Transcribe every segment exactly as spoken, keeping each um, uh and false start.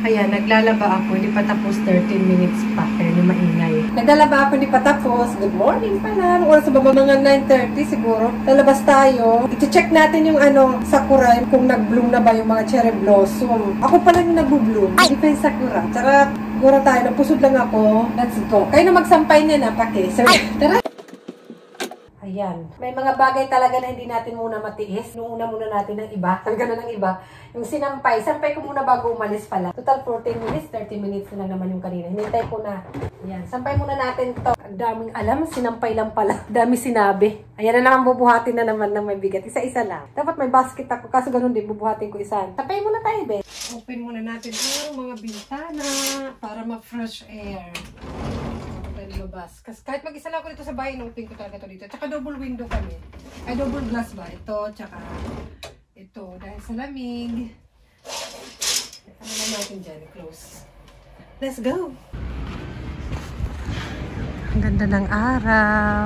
Ayan, naglalaba ako. Hindi pa tapos thirteen minutes pa. Kaya ni maingay. Naglalaba ako, hindi pa tapos. Good morning pa lang. Oras sa baba mga nine thirty siguro. Lalabas tayo. I-check natin yung ano, sakura. Kung nag-bloom na ba yung mga cherry blossom. Ako pa lang yung nag-bloom. Hindi pa yung sakura. Tsaka, siguro tayo. Napusod lang ako. Let's go. Kayo na magsampay niya na, pake. So, tara. Ayan. May mga bagay talaga na hindi natin muna matiis. Nung una muna natin ng iba. Talaga na ng iba. Yung sinampay. Sampay ko muna bago umalis pala. Total fourteen minutes. thirty minutes na lang naman yung kanina. Hinintay ko na. Ayan. Sampay muna natin to. Ang daming alam. Sinampay lang pala. Dami sinabi. Ayan na naman. Bubuhatin na naman ng may bigat. Isa-isa lang. Dapat may basket ako. Kaso ganun din. Bubuhatin ko isa. Sampay muna tayo, be. Open muna natin ang mga bintana para ma-fresh air. Lumabas. Kasi kahit mag-isa lang ako dito sa bahay, in-open ko talaga ito dito. Tsaka double window kami. Ay, double glass ba? Ito, tsaka ito. Dahil sa lamig. Ano lang natin dyan? Close. Let's go! Ang ganda ng araw.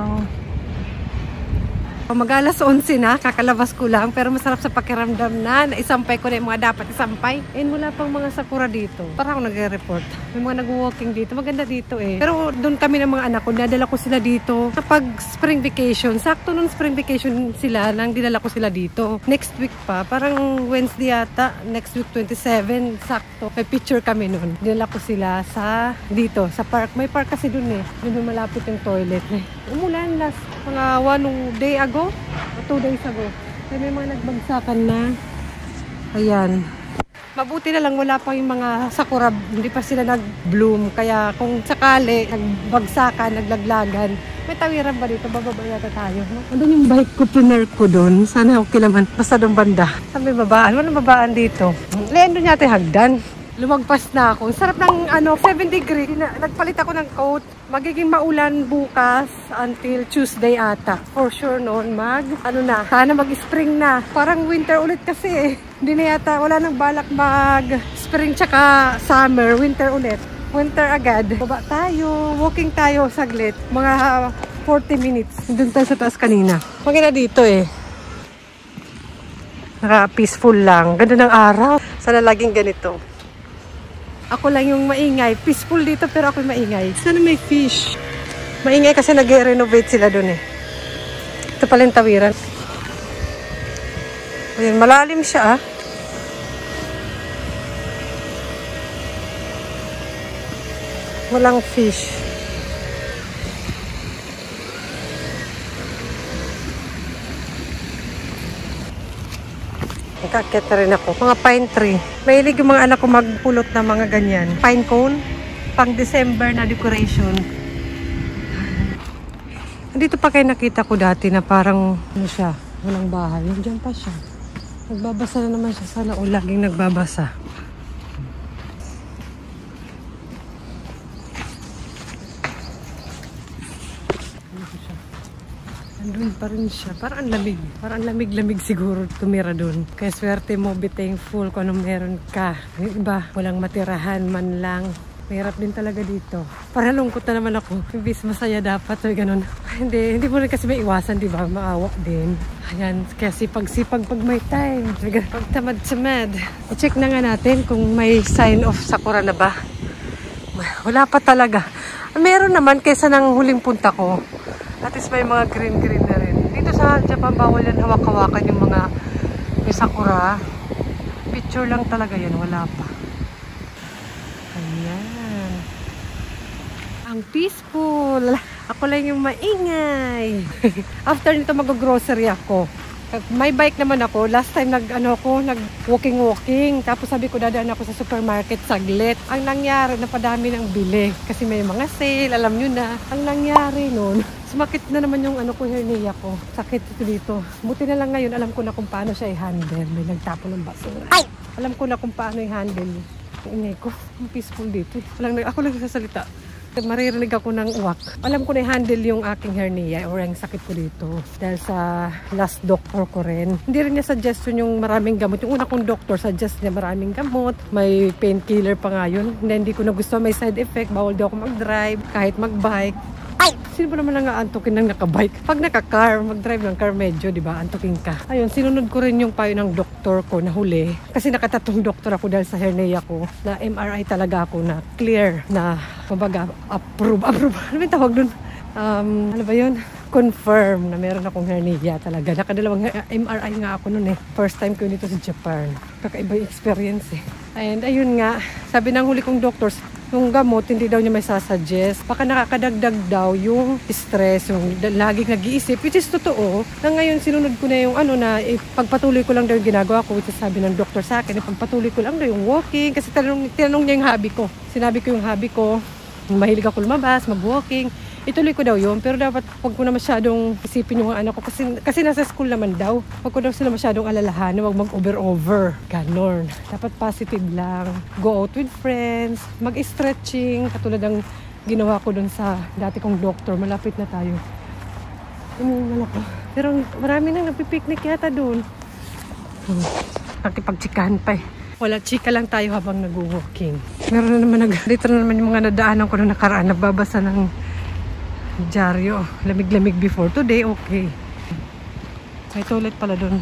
Mag-alas onse na, kakalabas ko lang, pero masarap sa pakiramdam na, naisampay ko na yung mga dapat isampay. And wala pang mga sakura dito. Para ako nag-report. May mga nag-walking dito, maganda dito eh. Pero doon kami ng mga anak ko, nadala ko sila dito. Kapag spring vacation, sakto nung spring vacation sila, nang dinala ko sila dito. Next week pa, parang Wednesday yata, next week twenty-seven, sakto. May picture kami noon. Dinala ko sila sa, dito, sa park. May park kasi doon eh. Doon malapit yung toilet eh. Umulan last, mga one day ago. O two days ago. May, may mga nagbagsakan na. Ayan. Mabuti na lang wala pa yung mga sakura. Hindi pa sila nag-bloom. Kaya kung sakali, nagbagsakan, naglaglagan. May tawiran ba dito? Bababa yata tayo. Andun yung bike ko, pruner ko doon. Sana okay naman. Basta doon banda. Saan may babaan? Walang babaan dito. Leon doon yata hagdan. Lumagpas na ako. Sarap ng ano, seven degree. Nagpalit ako ng coat. Magiging maulan bukas until Tuesday ata. For sure noon mag, ano na, sana mag-spring na. Parang winter ulit kasi eh. Hindi na yata, wala nang balak mag-spring tsaka summer. Winter ulit. Winter agad. Baba tayo. Walking tayo saglit. Mga forty minutes. Doon tayo sa taas kanina. Maganda dito eh. Naka-peaceful lang. Ganda ng araw. Sana laging ganito. Ako lang yung maingay. Peaceful dito pero ako yung maingay. Sana may fish. Maingay kasi nag-renovate sila dun eh. Ito pala yung tawiran. Ayan, malalim siya ah. Walang fish. Nagkakit na rin ako. Mga pine tree. Mahilig yung mga anak ko magpulot ng mga ganyan. Pine cone. Pang December na decoration. Dito pa kayo nakita ko dati na parang ano siya. Walang bahay. Diyan pa siya. Nagbabasa na naman siya. Sana o laging nagbabasa. Andun pa rin siya. Parang ang lamig. Parang lamig-lamig siguro tumira dun. Kaya swerte mo, be thankful kung anong meron ka. Yung iba, walang matirahan man lang. Mahirap din talaga dito. Parang lungkot na naman ako. Ibis masaya dapat. So, ganun. hindi, hindi mo rin kasi may iwasan, di ba? Maawa din. Ayan, kaya sipag-sipag pag may time. Pag tamad-samad. I-check na nga natin kung may sign of sakura na ba. Wala pa talaga. Meron naman kaysa nang huling punta ko. At least may mga green-green na rin. Dito sa Japan, bawal yan hawak-hawakan yung mga may sakura. Picture lang talaga yan. Wala pa. Ayan. Ang peaceful. Ako lang yung maingay. After nito mag-grocery ako. May bike naman ako. Last time nag ano ko, nag walking walking. Tapos sabi ko dadaan ako sa supermarket saglit. Ang nangyari, napadami ng bili kasi may mga sale, alam niyo na. Ang nangyari noon, sumakit na naman yung ano ko, hernia ko. Sakit ito dito. Buti na lang ngayon, alam ko na kung paano siya i-handle. May nagtapon ng basura. Ay! Alam ko na kung paano i-handle. Ang ingay ko, ang peaceful dito. Walang, ako lang sasalita. Maririnig ako ng uwak. Alam ko na i-handle yung aking hernia or ang sakit ko dito. Dahil sa last doctor ko rin. Hindi rin niya suggestion yung maraming gamot. Yung una kong doctor suggest niya maraming gamot. May painkiller pa nga yun. Hindi ko na gusto may side effect. Bawal daw ako mag-drive. Kahit mag-bike. Ay! sino ba naman lang aantukin ng nakabike? Pag naka-car, mag-drive ng car medyo, di ba? Antukin ka. Ayun, sinunod ko rin yung payo ng doktor ko na huli. Kasi nakatatong doktor ako dahil sa hernia ko. Na M R I talaga ako na clear na, kumbaga, approve. Approve. Ano yung tawag dun? Um, ano ba yun? Confirm na meron akong hernia talaga. Nakadalawang M R I nga ako noon eh. First time ko dito sa Japan. Kakaiba yung experience eh. And ayun nga, sabi ng huli kong doctors, yung gamot, hindi daw niya may sasuggest. Baka nakakadagdag daw yung stress, yung laging nag-iisip, which is totoo. Na ngayon, sinunod ko na yung ano na, eh, pagpatuloy ko lang daw yung ginagawa ko, which is sabi ng doktor sa akin, eh, pagpatuloy ko lang daw yung walking. Kasi tinanong, tinanong niya yung hobby ko. Sinabi ko yung hobby ko, mahilig ako lumabas, mag-walking. Ituloy ko daw yun, pero dapat wag ko na masyadong isipin yung anak ko kasi, kasi nasa school naman daw. Wag ko daw sila masyadong alalahan, wag mag-over-over. Ganon. Dapat positive lang. Go out with friends, mag-stretching, katulad ng ginawa ko dun sa dati kong doktor. Malapit na tayo. Umuulan ako. Pero marami nang nagpipiknik yata dun. Hmm. Nakipagtsikahan pa eh. Wala, chika lang tayo habang nag-walking. Meron na naman, dito na naman yung mga nadaanan ko na nakaraan, nagbabasa ng dyaryo. Lamig-lamig before. Today, okay. May toilet pala dun.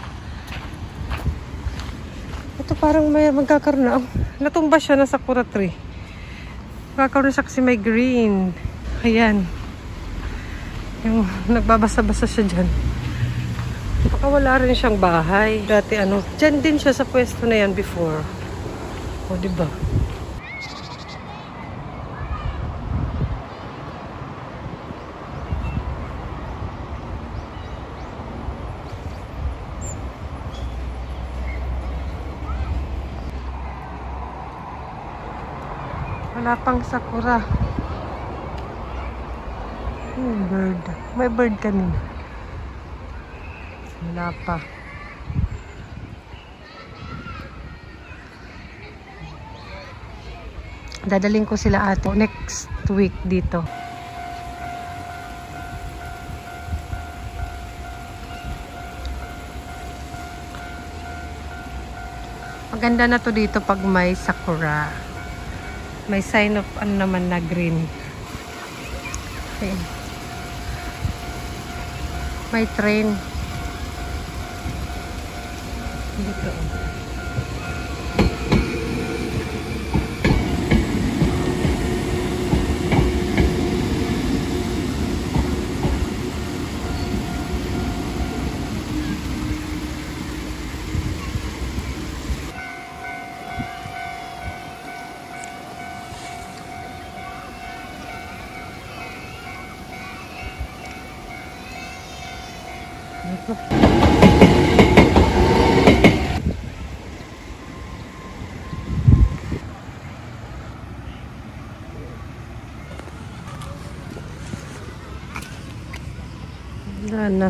Ito parang may magkakaroon na. Oh, natumba siya na sakura tree. Magkakaroon siya kasi may green. Ayan. Yung nagbabasa-basa siya dyan. Baka wala rin siyang bahay. Dati ano, dyan din siya sa pwesto na yan before. O, diba? Wala pang sakura. Hmm, bird. May bird kanina. Wala pa. Dadaling ko sila ate next week dito. Maganda na to dito pag may sakura. May sign of ano naman na green. Okay. May train. Dito. Wala na.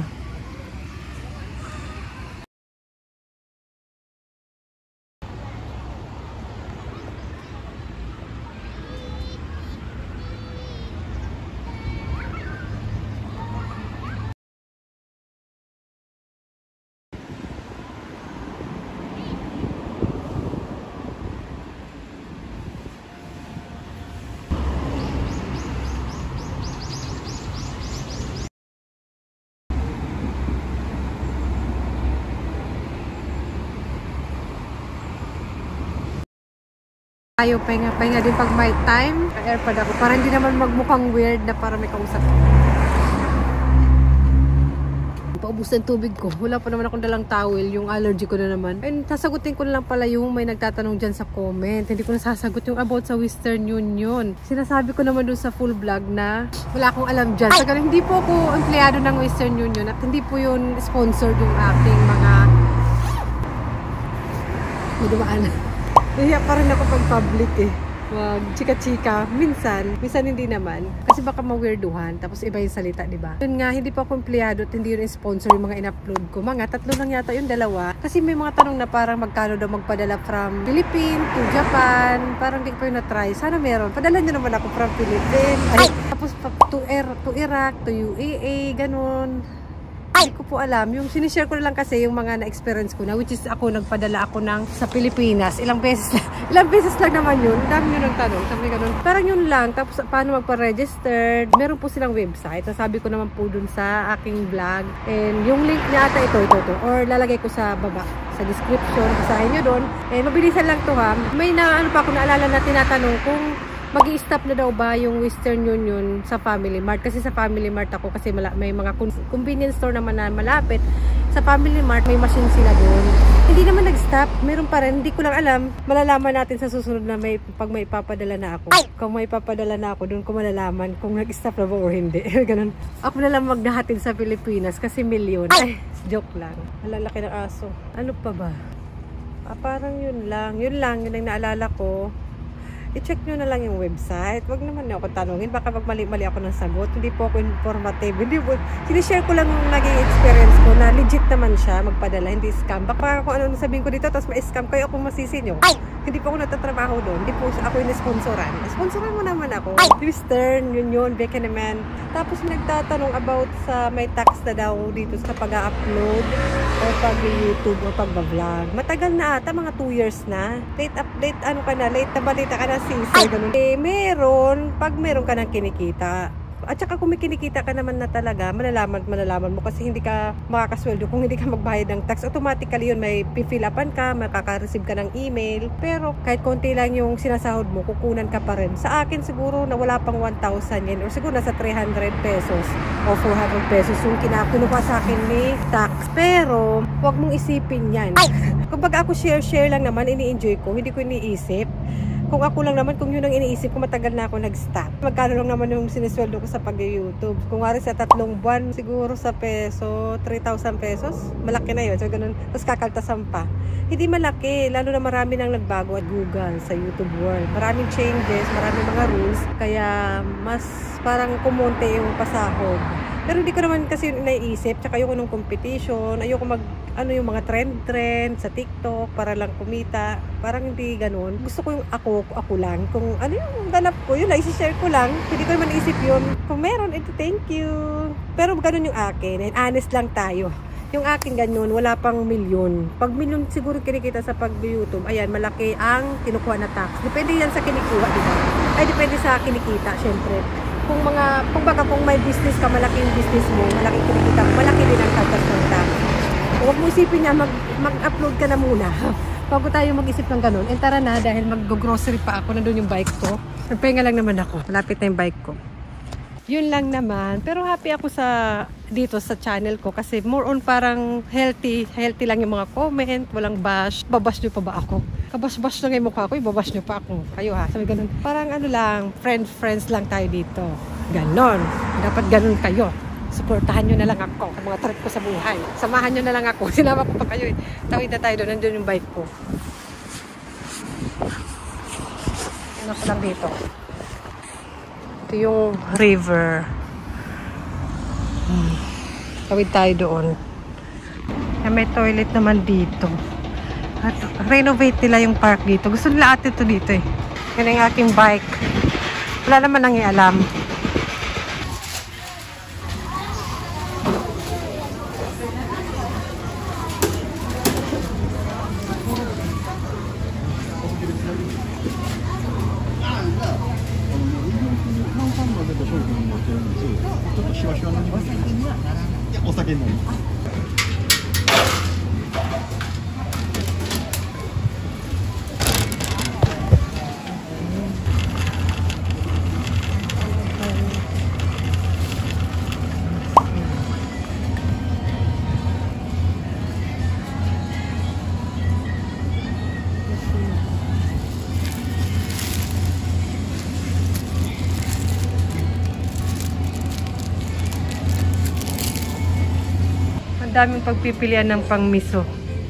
Tayo, pahinga-pahinga din pag may time. Airpod ako. Para hindi naman magmukhang weird na para may kausap. Paubos ng tubig ko. Wala pa naman akong dalang towel. Yung allergy ko na naman. And sasagutin ko na lang pala yung may nagtatanong dyan sa comment. Hindi ko na sasagot yung about sa Western Union. Sinasabi ko naman dun sa full vlog na wala akong alam dyan. Sa ganun, hindi po ako empleyado ng Western Union at hindi po yun sponsored yung aking mga may dumaan. Nahiya pa rin ako pag public eh. Wag, chika-chika. Minsan, minsan hindi naman. Kasi baka ma-weirduhan. Tapos iba yung salita, di ba? Yun nga, hindi pa ako empleyado at hindi yun sponsor yung mga in-upload ko. Mga tatlo lang yata yung dalawa. Kasi may mga tanong na parang magkano daw magpadala from Philippines to Japan. Parang di ko pa yung na-try. Sana meron. Padala nyo naman ako from Philippines. Ay, tapos to, er, to Iraq, to U A E, ganun. Hindi ko po alam. Yung sinishare ko na lang kasi yung mga na-experience ko na, which is ako, nagpadala ako ng sa Pilipinas. Ilang beses lang, ilang beses lang naman yun. Dami yun ang tanong. Sabi ganun. Parang yun lang. Tapos paano magpa-register? Meron po silang website. Sabi ko naman po dun sa aking vlog. And yung link niya ata ito, ito, ito. Or lalagay ko sa baba, sa description. Basahin nyo dun. Eh, mabilisan lang to ha. May na, ano pa ako naalala na tinatanong kung mag-i-stop na daw ba yung Western Union sa Family Mart? Kasi sa Family Mart ako, kasi may mga convenience store naman na malapit. Sa Family Mart, may machine sila doon. Hindi naman nag-stop. Meron pa rin. Hindi ko lang alam. Malalaman natin sa susunod na may, pag may ipapadala na ako. Kung may ipapadala na ako, doon ko malalaman kung nag-stop na ba o hindi. Ganun. Ako na lang magdahatid sa Pilipinas kasi milyon. Ay, joke lang. Malalaki ng aso. Ano pa ba? Ah, parang yun lang. Yun lang. Yun ang naalala ko. I-check nyo na lang yung website. Wag naman na ako tanungin. Baka pag mali-mali ako ng sagot. Hindi po ako informative. Hindi po. Sinishare ko lang yung naging experience ko na legit naman siya magpadala. Hindi scam. Baka kung ano sabihin ko dito, tapos ma-scam kayo ako masisi nyo. Ay! Hindi po ako natatrabaho doon. Hindi po ako yung sponsoran. Sponsoran mo naman ako. Western, yun yun, beka naman. Tapos nagtatanong about sa may tax na daw dito sa pag-upload o pag-YouTube o pag-vlog. Matagal na ata, mga two years na. Late update, ano ka na, late na balita ka na sisi. Ganun. Eh, meron, pag meron ka ng kinikita. At saka kung may kinikita ka naman na talaga, malalaman, malalaman mo kasi hindi ka makakasweldo kung hindi ka magbayad ng tax. Automatically yun, may pifill upan ka, makaka-receive ka ng email. Pero kahit konti lang yung sinasahod mo, kukunan ka pa rin. Sa akin siguro na wala pang one thousand yen or siguro nasa three hundred pesos o four hundred pesos yung kinakuha sa akin ni tax. Pero huwag mong isipin yan. Kumbaga ako share-share lang naman, ini-enjoy ko, hindi ko iniisip. Kung ako lang naman, kung yun ang iniisip ko, matagal na ako nag-stop. Magkano lang naman yung sinisweldo ko sa pag-YouTube. Kung wari sa tatlong buwan, siguro sa peso, three thousand pesos. Malaki na yun. So, ganun. Tapos kakaltasan pa. Hindi malaki. Lalo na marami nang nagbago at Google sa YouTube world. Maraming changes, maraming mga rules. Kaya, mas parang kumonte yung pasahod. Pero hindi ko naman kasi naiisip, tsaka ayoko ng competition, ayoko mag, ano yung mga trend-trend sa TikTok para lang kumita, parang hindi ganun. Gusto ko yung ako, ako lang, kung ano yung ganap ko, yun lang, isi-share ko lang, hindi ko naman naisip yun. Kung meron, ito, thank you. Pero ganun yung akin, and honest lang tayo. Yung akin ganun, wala pang milyon. Pag milyon siguro kinikita sa pag-YouTube, ayan, malaki ang kinukuha na tax. Depende yan sa kinikuha, diba? Ay, depende sa kinikita, syempre. Kung mga, kung baka kung may business ka, malaking business mo, malaking kinikita mo, malaki din ang tatas ng tax. Huwag mo isipin niya, mag, mag-upload ka na muna. Bago tayo mag-isip ng ganun. Eh tara na, dahil mag-grocery pa ako, nandun yung bike ko. Nagpahinga lang naman ako. Malapit na yung bike ko. Yun lang naman. Pero happy ako sa dito sa channel ko kasi more on parang healthy. Healthy lang yung mga comment, walang bash. Babash nyo pa ba ako? Kabash-bash na ngayon mukha ko, ibabash nyo pa ako. Kayo ha, sabi ganun. Parang ano lang, friend-friends lang tayo dito. Ganon. Dapat ganon kayo. Suportahan nyo na lang ako sa mga trip ko sa buhay. Samahan nyo na lang ako. Sinama ko pa kayo eh. Tawid na tayo doon. Nandun yung bike ko. Ano ko lang dito? Ito yung river. Hmm. Tawid tayo doon. May toilet naman dito. At renovate nila yung park dito. Gusto nila ate ito dito eh. Yan yung aking bike. Wala naman nang ialam. Daming pagpipilian ng pang-miso.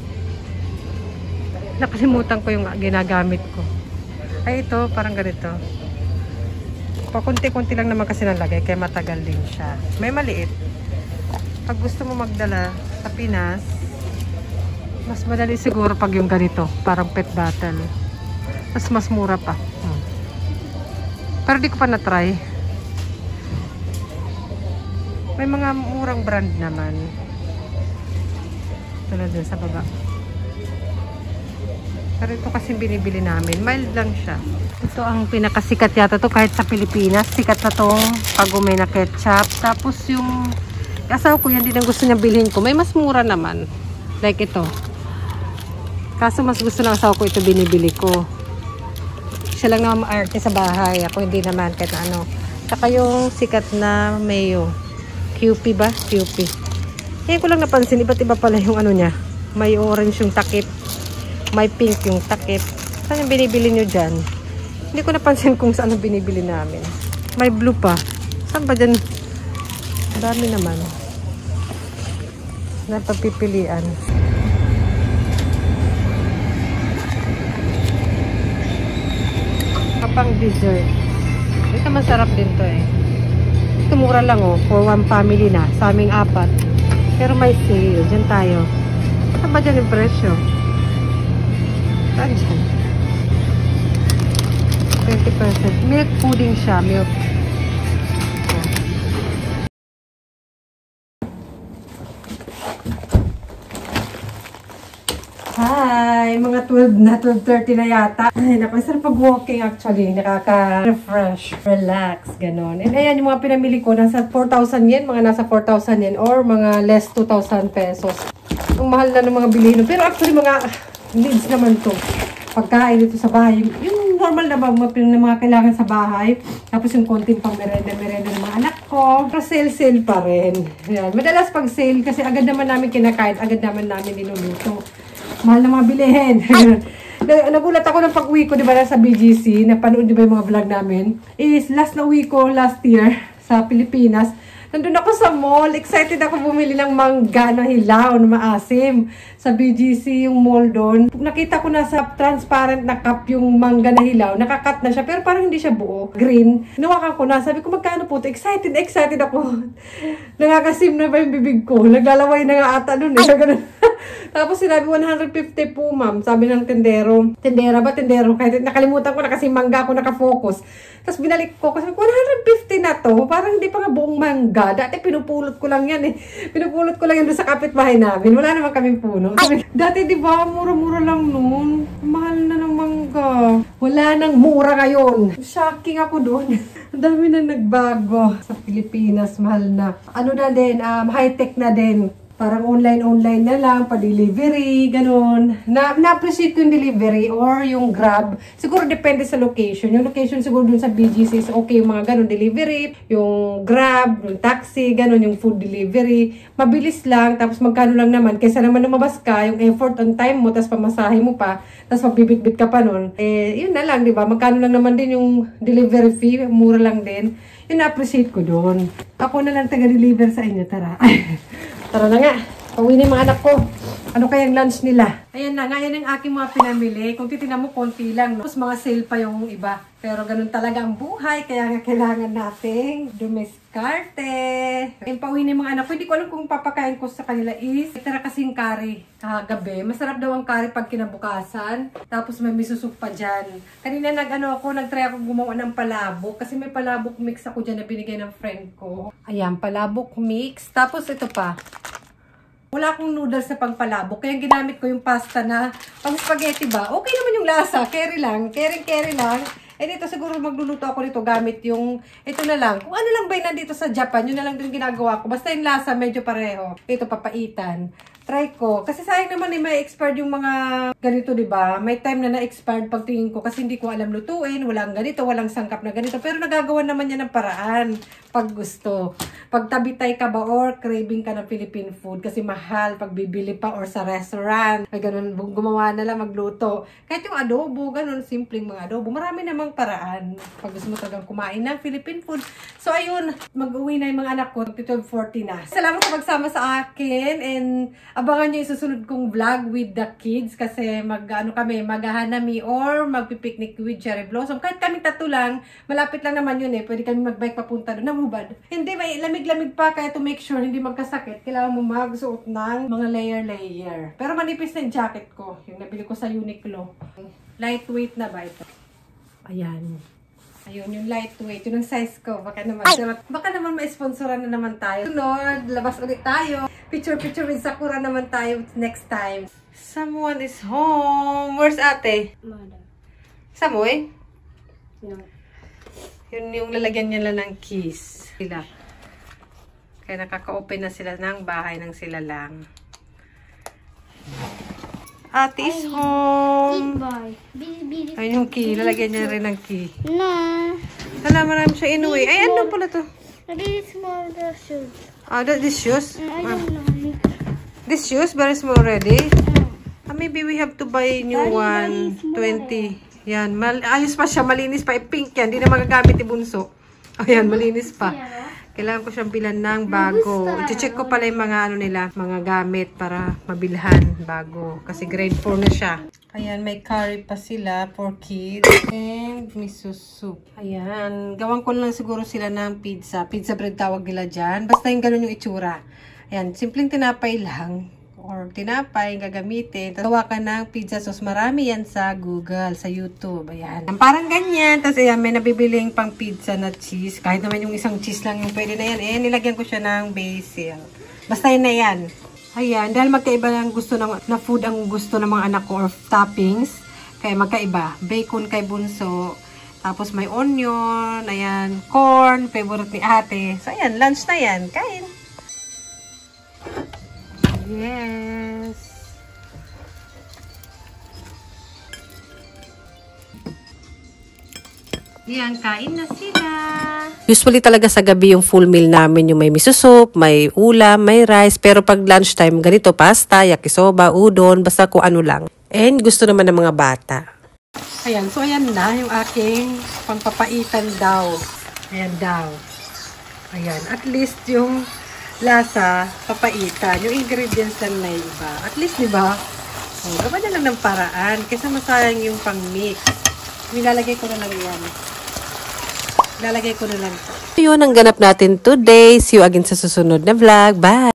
Nakalimutan ko yung ginagamit ko. Ay ito, parang ganito. Pakunti-kunti lang naman kasi nalagay, kaya matagal din siya. May maliit. Pag gusto mo magdala sa Pinas, mas madali siguro pag yung ganito, parang pet bottle. Mas mas mura pa. Hmm. Pero di ko pa na-try. May mga murang brand naman. Tulad dun sa baba. Pero ito kasi binibili namin. Mild lang siya. Ito ang pinakasikat yata to kahit sa Pilipinas. Sikat na tong pag-umay na ketchup. Tapos yung asawa ko yan din ang gusto niya bilhin ko. May mas mura naman. Like ito. Kaso mas gusto ng asawa ko ito binibili ko. Siya lang naman maarte sa bahay. Ako hindi naman kahit ano. Saka yung sikat na mayo. Q P ba? Q P. Ngayon ko lang napansin. Iba't iba pala yung ano niya. May orange yung takip. May pink yung takip. Saan yung binibili nyo dyan? Hindi ko napansin kung saan ang binibili namin. May blue pa. Saan ba dyan? Dami naman. Napapipilian. Kapang dessert. Ito masarap din to eh. Ito mura lang oh. For one family na. Sa aming apat. Pero may sale. Diyan tayo. Saan ba dyan yung presyo? Saan dyan? twenty percent. Milk pudding siya. Milk. Hi! Mga twelve na, twelve thirty na yata. Ay, naku, sarap pag-walking actually. Nakaka-refresh, relax, ganon. And ayan, yung mga pinamili ko, nasa four thousand yen, mga nasa four thousand yen, or mga less two thousand pesos. Ang mahal na ng mga bilihin. Pero actually, mga needs naman to. Pagkain dito sa bahay. Yung normal na ba, mga, mga kailangan sa bahay. Tapos yung konting pang merenda-merenda ng mga anak ko. Pero sale-sale pa rin. Ayan. Madalas pag sale, kasi agad naman namin kinakain, agad naman namin niluluto. Mahal na mga bilihin. Nagulat ako ng pag-uwi ko, di ba, sa B G C, napanood di ba yung mga vlog namin, is last na uwi ko last year sa Pilipinas. Nandun ako sa mall, excited ako bumili ng mangga na hilaw na maasim. Sa B G C yung mall doon. Nakita ko na sa transparent na cup yung mangga na hilaw, nakakat na siya, pero parang hindi siya buo. Green. Nawakan ko na, sabi ko magkano po ito? Excited, excited ako. Nakakasim na ba yung bibig ko? Naglalaway na nga ata doon eh. Tapos sinabi one hundred fifty po ma'am, sabi ng tendero. Tendera ba? Tendero. Kahit nakalimutan ko na kasi mangga ako nakafocus. Tapos binalik ko kasi one hundred fifty na to. Parang hindi pa nga buong mangga. Dati pinupulot ko lang yan eh. Pinupulot ko lang yan doon sa kapitbahay namin. Wala naman kaming puno. Sabi, dati di ba mura-mura lang noon. Mahal na ng mangga. Wala nang mura ngayon. Shocking ako doon. Ang dami na nagbago. Sa Pilipinas, mahal na. Ano na din, um, high-tech na din. Parang online-online na lang, pa-delivery, ganun. Na, na-appreciate ko yung delivery or yung Grab. Siguro depende sa location. Yung location siguro dun sa B G C is okay yung mga ganun delivery. Yung Grab, yung taxi, ganun, yung food delivery. Mabilis lang, tapos magkano lang naman. Kaysa naman lumabas ka, yung effort on time mo, tapos pamasahe mo pa, tapos magbibit-bit ka pa nun. Eh, yun na lang, di ba? Magkano lang naman din yung delivery fee, mura lang din. Yun na-appreciate ko doon. Ako na lang taga-deliver sa inyo, tara. Tara na nga. Pauwi na yung mga anak ko. Ano kayang lunch nila? Ayan na nga, yan ang aking mga pinamili. Kung titignan mo, konti lang. No? Tapos mga sale pa yung iba. Pero ganun talaga ang buhay. Kaya nga kailangan nating dumiskarte. Yung pauwi na yung mga anak ko. Hindi ko alam kung papakain ko sa kanila is tira kasing curry kagabi. Masarap daw ang curry pag kinabukasan. Tapos may miso soup pa dyan. Kanina nag-ano ako, nag-try ako gumawa ng palabok. Kasi may palabok mix ako dyan na binigay ng friend ko. Ayan, palabok mix. Tapos ito pa. Wala akong noodles sa pangpalabok. Kaya ginamit ko yung pasta na pang spaghetti ba. Okay naman yung lasa. Carry lang. Carry-carry lang. Eh dito siguro magluluto ako nito gamit yung ito na lang. Kung ano lang ba yung nandito sa Japan, yun na lang din ginagawa ko. Basta yung lasa medyo pareho. Ito papaitan. Try ko. Kasi sayang naman eh, may expired yung mga ganito, di ba? May time na na-expired pagtingin ko kasi hindi ko alam lutuin. Walang ganito, walang sangkap na ganito. Pero nagagawa naman yan ng paraan pag gusto. Pag tabitay ka ba or craving ka ng Philippine food kasi mahal pag bibili pa or sa restaurant. Ay ganun, gumawa na lang magluto. Kahit yung adobo, ganun, simpleng mga adobo. Marami namang paraan pag gusto mo talagang kumain ng Philippine food. So ayun, mag-uwi na yung mga anak ko. twelve forty na. Salamat sa magsama sa akin and abangan nyo yung susunod kong vlog with the kids kasi mag, ano kami, maghahanami or magpipiknik with Cherry Blossom. Kahit kami tatlo lang, malapit lang naman yun eh. Pwede kami magbike papunta doon. Namubad. Hindi, may lamig-lamig pa kaya to make sure hindi magkasakit. Kailangan mo magsuot ng mga layer-layer. Pero manipis na yung jacket ko. Yung nabili ko sa Uniqlo. Lightweight na ba ito? Ayan. Ayun, yung lightweight. Yun ang size ko. Baka naman, baka naman ma-sponsoran na naman tayo. Sunod, labas ulit tayo. Picture-picture with Sakura naman tayo next time. Someone is home. Where's ate? Mother. Samoy? No. Yun yung lalagyan niya lang ng keys. Sila. Kaya nakaka-open na sila ng bahay ng sila lang. Ate is home. Boy. Ayun yung key. Lalagyan niya rin ng key. No. Hala, marami siya inuwi. Ay, ano pala to? This small the shoes. Ah, that, this shoes? I Ah. don't know. This shoes, very small already. Mm. Ah, maybe we have to buy new Very, one. very small twenty. Yan. Mal ayos pa siya. Malinis pa. Eh, pink yan. Hindi na magagamit ni Bunso. Ayan, malinis pa. Kailangan ko siyang bilan ng bago. I-check ko pala yung mga ano nila, mga gamit para mabilhan bago. Kasi grade four na siya. Ayan, may curry pa sila for kids. And miso soup. Ayan, gawan ko lang siguro sila ng pizza. Pizza bread tawag nila dyan. Basta yung ganun yung itsura. Ayan, simpleng tinapay lang. Or tinapay, gagamitin. Gawa ka ng pizza sauce. Marami yan sa Google, sa YouTube. Ayan. Parang ganyan. Tapos ayan, may nabibiling pang pizza na cheese. Kahit naman yung isang cheese lang yung pwede na yan. Eh, nilagyan ko siya ng basil. Basta yun na yan. Ayan. Dahil magkaiba ng gusto ng, na food ang gusto ng mga anak ko or toppings. Kaya magkaiba. Bacon kay Bunso. Tapos may onion. Ayan. Corn. Favorite ni ate. So ayan. Lunch na yan. Kain. Yes. Yan, kain na sila. Usually talaga sa gabi yung full meal namin yung may miso soup, may ulam, may rice. Pero pag lunchtime, ganito pasta, yakisoba, udon, basta kung ano lang. And gusto naman ng mga bata. Ayan, so ayan na yung aking pangpapaitan daw. Ayan daw. Ayan, at least yung lasa, papaitan. Yung ingredients lang na iba. At least, di ba? Oh, gawa na lang ng paraan. Kaysa masayang yung pang-mix. Nilalagay ko na lang yan. Nilalagay ko na lang ito. Yun ang ganap natin today. See you again sa susunod na vlog. Bye!